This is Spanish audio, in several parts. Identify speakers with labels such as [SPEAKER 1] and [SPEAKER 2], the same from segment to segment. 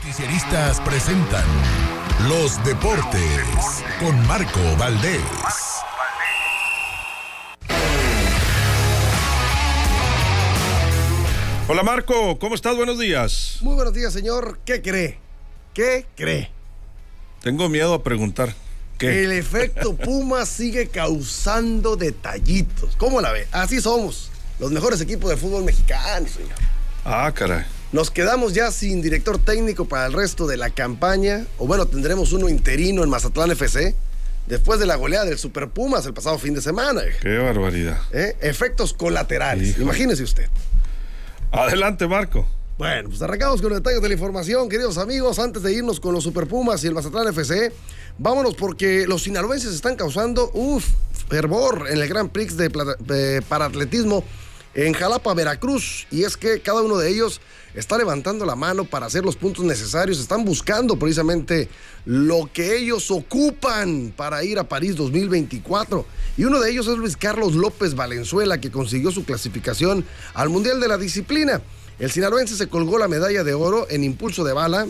[SPEAKER 1] Noticieristas presentan Los Deportes con Marco Valdés.
[SPEAKER 2] Hola Marco, ¿cómo estás? Buenos días.
[SPEAKER 3] Muy buenos días, señor. ¿Qué cree? ¿Qué cree?
[SPEAKER 2] Tengo miedo a preguntar. ¿Qué?
[SPEAKER 3] El efecto Puma sigue causando detallitos. ¿Cómo la ve? Así somos, los mejores equipos de fútbol mexicano, señor.
[SPEAKER 2] Ah, caray.
[SPEAKER 3] Nos quedamos ya sin director técnico para el resto de la campaña. O bueno, tendremos uno interino en Mazatlán FC después de la goleada del Super Pumas el pasado fin de semana.
[SPEAKER 2] Qué barbaridad.
[SPEAKER 3] Efectos colaterales,
[SPEAKER 2] Hijo.
[SPEAKER 3] Imagínese usted.
[SPEAKER 2] Adelante, Marco.
[SPEAKER 3] Bueno, pues arrancamos con los detalles de la información, queridos amigos. Antes de irnos con los Super Pumas y el Mazatlán FC, vámonos porque los sinaloenses están causando fervor en el Grand Prix de paratletismo en Jalapa, Veracruz. Y es que cada uno de ellos está levantando la mano para hacer los puntos necesarios. Están buscando precisamente lo que ellos ocupan para ir a París 2024. Y uno de ellos es Luis Carlos López Valenzuela, que consiguió su clasificación al Mundial de la disciplina. El sinaloense se colgó la medalla de oro en impulso de bala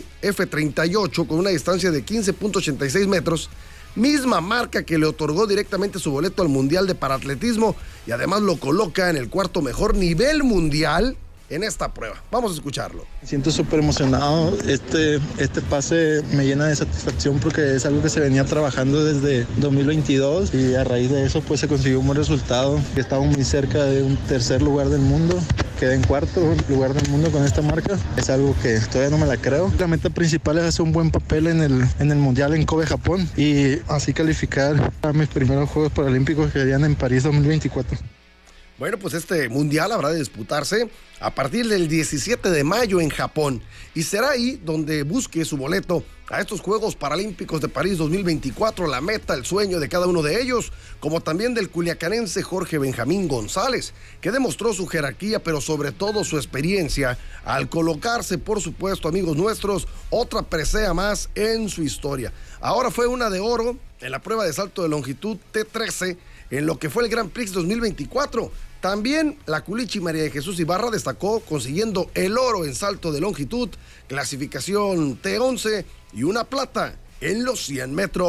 [SPEAKER 3] F38 con una distancia de 15.86 metros, misma marca que le otorgó directamente su boleto al Mundial de Paratletismo, y además lo coloca en el cuarto mejor nivel mundial en esta prueba. Vamos a escucharlo.
[SPEAKER 4] Me siento súper emocionado. Este pase me llena de satisfacción porque es algo que se venía trabajando desde 2022 y a raíz de eso pues se consiguió un buen resultado. Estaba muy cerca de un tercer lugar del mundo. Quedé en cuarto lugar del mundo con esta marca. Es algo que todavía no me la creo. La meta principal es hacer un buen papel en el Mundial en Kobe, Japón, y así calificar a mis primeros Juegos Paralímpicos que serían en París 2024.
[SPEAKER 3] Bueno, pues este mundial habrá de disputarse a partir del 17 de mayo en Japón, y será ahí donde busque su boleto a estos Juegos Paralímpicos de París 2024, la meta, el sueño de cada uno de ellos, como también del culiacanense Jorge Benjamín González, que demostró su jerarquía, pero sobre todo su experiencia, al colocarse, por supuesto, amigos nuestros, otra presea más en su historia. Ahora fue una de oro en la prueba de salto de longitud T13, en lo que fue el Grand Prix 2024. También la culichi María de Jesús Ibarra destacó consiguiendo el oro en salto de longitud, clasificación T11 y una plata en los 100 metros.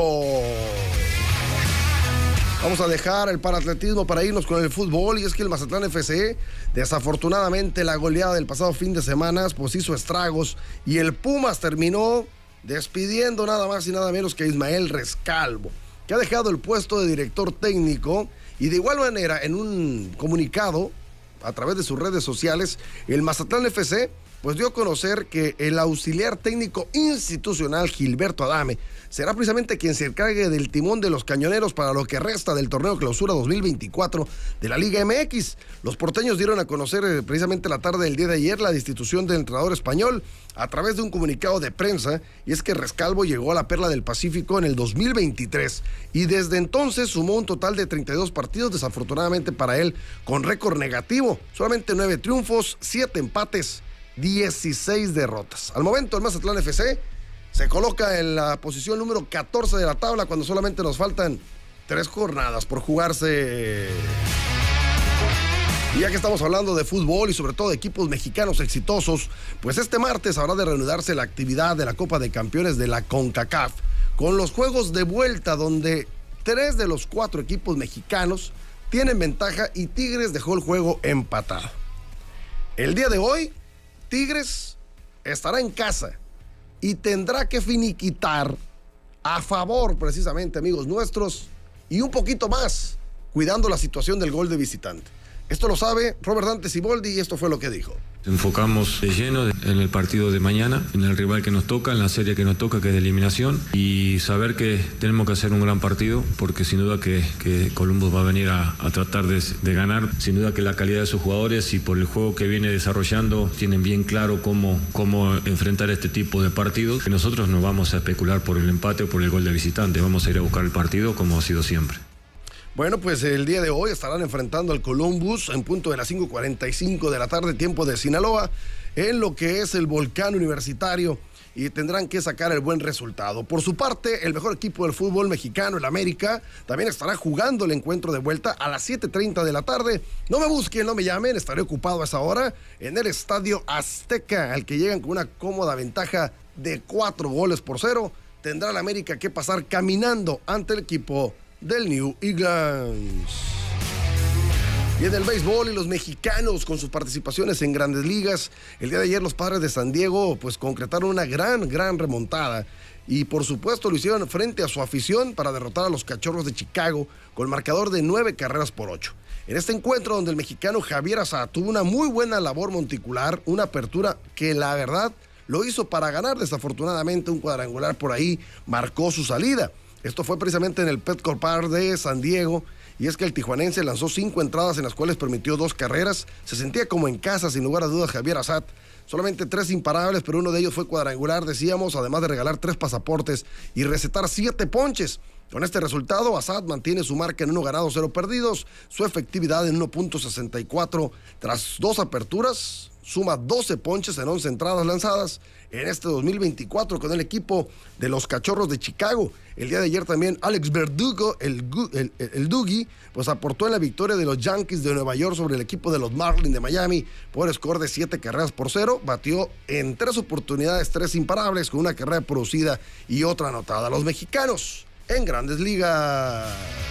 [SPEAKER 3] Vamos a dejar el paratletismo para irnos con el fútbol, y es que el Mazatlán FC, desafortunadamente la goleada del pasado fin de semana pues hizo estragos, y el Pumas terminó despidiendo nada más y nada menos que a Ismael Rescalvo, que ha dejado el puesto de director técnico. Y de igual manera, en un comunicado a través de sus redes sociales, el Mazatlán FC pues dio a conocer que el auxiliar técnico institucional Gilberto Adame será precisamente quien se encargue del timón de los cañoneros para lo que resta del torneo Clausura 2024 de la Liga MX. Los porteños dieron a conocer precisamente la tarde del día de ayer la destitución del entrenador español a través de un comunicado de prensa, y es que Rescalvo llegó a la Perla del Pacífico en el 2023 y desde entonces sumó un total de 32 partidos, desafortunadamente para él con récord negativo, solamente 9 triunfos, 7 empates, 16 derrotas. Al momento el Mazatlán FC se coloca en la posición número 14 de la tabla cuando solamente nos faltan 3 jornadas por jugarse. Y ya que estamos hablando de fútbol y sobre todo de equipos mexicanos exitosos, pues este martes habrá de reanudarse la actividad de la Copa de Campeones de la CONCACAF con los juegos de vuelta, donde 3 de los 4 equipos mexicanos tienen ventaja y Tigres dejó el juego empatado. El día de hoy, Tigres estará en casa y tendrá que finiquitar a favor, precisamente, amigos nuestros, y un poquito más, cuidando la situación del gol de visitante. Esto lo sabe Robert Dante Siboldi, y esto fue lo que dijo.
[SPEAKER 5] Enfocamos de lleno en el partido de mañana, en el rival que nos toca, en la serie que nos toca, que es de eliminación, y saber que tenemos que hacer un gran partido, porque sin duda que Columbus va a venir a tratar de ganar. Sin duda que la calidad de sus jugadores y por el juego que viene desarrollando tienen bien claro cómo enfrentar este tipo de partidos. Que nosotros no vamos a especular por el empate o por el gol de visitante, vamos a ir a buscar el partido como ha sido siempre.
[SPEAKER 3] Bueno, pues el día de hoy estarán enfrentando al Columbus en punto de las 5:45 de la tarde, tiempo de Sinaloa, en lo que es el Volcán Universitario, y tendrán que sacar el buen resultado. Por su parte, el mejor equipo del fútbol mexicano, el América, también estará jugando el encuentro de vuelta a las 7:30 de la tarde. No me busquen, no me llamen, estaré ocupado a esa hora en el Estadio Azteca, al que llegan con una cómoda ventaja de 4-0, tendrá el América que pasar caminando ante el equipo del New England. Y en el béisbol, y los mexicanos con sus participaciones en grandes ligas, el día de ayer los Padres de San Diego pues concretaron una gran remontada y por supuesto lo hicieron frente a su afición para derrotar a los Cachorros de Chicago con marcador de 9-8. En este encuentro donde el mexicano Javier Assad tuvo una muy buena labor monticular, una apertura que la verdad lo hizo para ganar, desafortunadamente un cuadrangular por ahí marcó su salida. Esto fue precisamente en el Petco Park de San Diego. Y es que el tijuanense lanzó 5 entradas en las cuales permitió 2 carreras. Se sentía como en casa, sin lugar a dudas, Javier Assad. Solamente 3 imparables, pero uno de ellos fue cuadrangular, decíamos, además de regalar 3 pasaportes y recetar 7 ponches. Con este resultado, Assad mantiene su marca en 1 ganado, 0 perdidos. Su efectividad en 1.64 tras 2 aperturas. Suma 12 ponches en 11 entradas lanzadas en este 2024 con el equipo de los Cachorros de Chicago. El día de ayer también Alex Verdugo, el Dougie, pues aportó en la victoria de los Yankees de Nueva York sobre el equipo de los Marlins de Miami por score de 7-0. Batió en 3 oportunidades, 3 imparables, con una carrera producida y otra anotada. Los mexicanos en grandes ligas.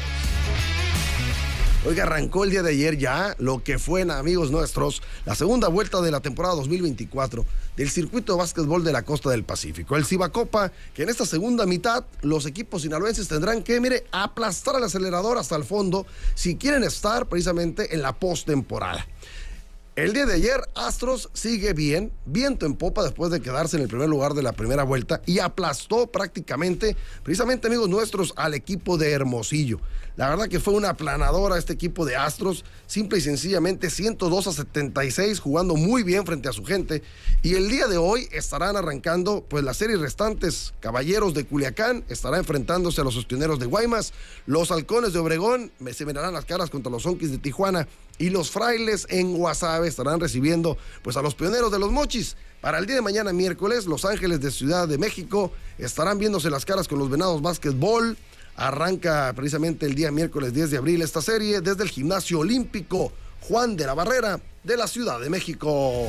[SPEAKER 3] Oiga, arrancó el día de ayer ya lo que fue, amigos nuestros, la segunda vuelta de la temporada 2024 del circuito de básquetbol de la costa del Pacífico. El Cibacopa, que en esta segunda mitad los equipos sinaloenses tendrán que, aplastar el acelerador hasta el fondo si quieren estar precisamente en la postemporada. El día de ayer, Astros sigue bien, viento en popa después de quedarse en el primer lugar de la primera vuelta y aplastó prácticamente, precisamente amigos nuestros, al equipo de Hermosillo. La verdad que fue una aplanadora este equipo de Astros, simple y sencillamente 102-76, jugando muy bien frente a su gente. Y el día de hoy estarán arrancando pues las series restantes. Caballeros de Culiacán estará enfrentándose a los Ostioneros de Guaymas. Los Halcones de Obregón se verán las caras contra los Zonkis de Tijuana. Y los Frailes en Guasave estarán recibiendo pues a los Pioneros de los Mochis. Para el día de mañana, miércoles, Los Ángeles de Ciudad de México estarán viéndose las caras con los Venados Básquetbol. Arranca precisamente el día miércoles 10 de abril esta serie desde el Gimnasio Olímpico Juan de la Barrera de la Ciudad de México.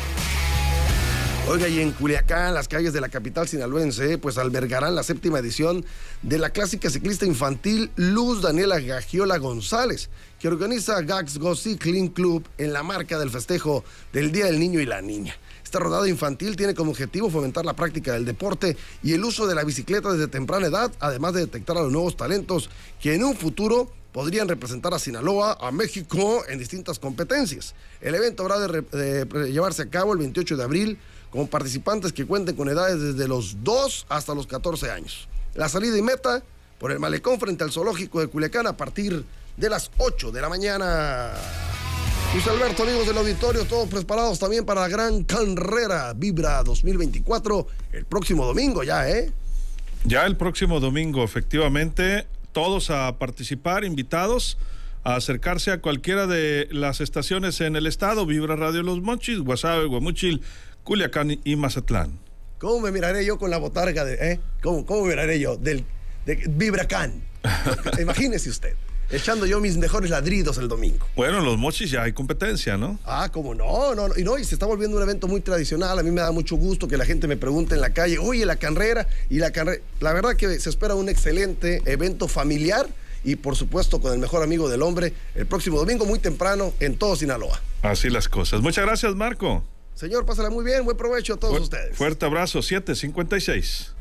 [SPEAKER 3] Oiga, y en Culiacán, las calles de la capital sinaloense, pues albergarán la 7ª edición de la clásica ciclista infantil Luz Daniela Gagiola González, que organiza Gags Go Cycling Club en la marca del festejo del Día del Niño y la Niña. Esta rodada infantil tiene como objetivo fomentar la práctica del deporte y el uso de la bicicleta desde temprana edad, además de detectar a los nuevos talentos que en un futuro podrían representar a Sinaloa, a México, en distintas competencias. El evento habrá de llevarse a cabo el 28 de abril con participantes que cuenten con edades desde los 2 hasta los 14 años. La salida y meta por el malecón frente al zoológico de Culiacán a partir de las 8 de la mañana. Luis Alberto, amigos del auditorio, todos preparados también para la gran carrera Vibra 2024 el próximo domingo ya, ¿eh?
[SPEAKER 2] Ya el próximo domingo, efectivamente, todos a participar, invitados a acercarse a cualquiera de las estaciones en el estado, Vibra Radio Los Mochis, Guasave, Guamúchil, Culiacán y Mazatlán.
[SPEAKER 3] ¿Cómo me miraré yo con la botarga de, ¿Cómo me miraré yo de Vibracán? Imagínese usted, echando yo mis mejores ladridos el domingo.
[SPEAKER 2] Bueno, Los Mochis ya hay competencia, ¿no?
[SPEAKER 3] Ah, ¿cómo no? Y se está volviendo un evento muy tradicional. A mí me da mucho gusto que la gente me pregunte en la calle, oye, la carrera. La verdad que se espera un excelente evento familiar y por supuesto con el mejor amigo del hombre el próximo domingo muy temprano en todo Sinaloa.
[SPEAKER 2] Así las cosas. Muchas gracias, Marco.
[SPEAKER 3] Señor, pásala muy bien, buen provecho a todos ustedes.
[SPEAKER 2] Fuerte abrazo, 7:56.